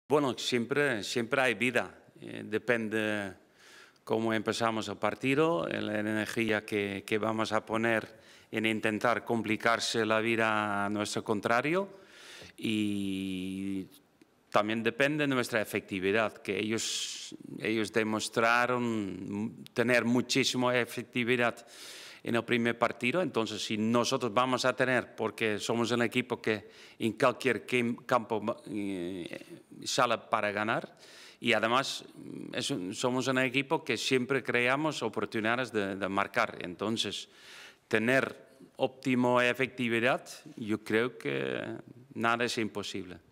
Bueno, siempre hay vida. Depende cómo empezamos el partido, la energía que vamos a poner en intentar complicarse la vida a nuestro contrario y también depende de nuestra efectividad, que ellos demostraron tener muchísima efectividad en el primer partido. Entonces, si nosotros vamos a tener, porque somos un equipo que en cualquier campo sale para ganar, y además somos un equipo que siempre creamos oportunidades de marcar. Entonces, tener óptima efectividad, yo creo que nada es imposible.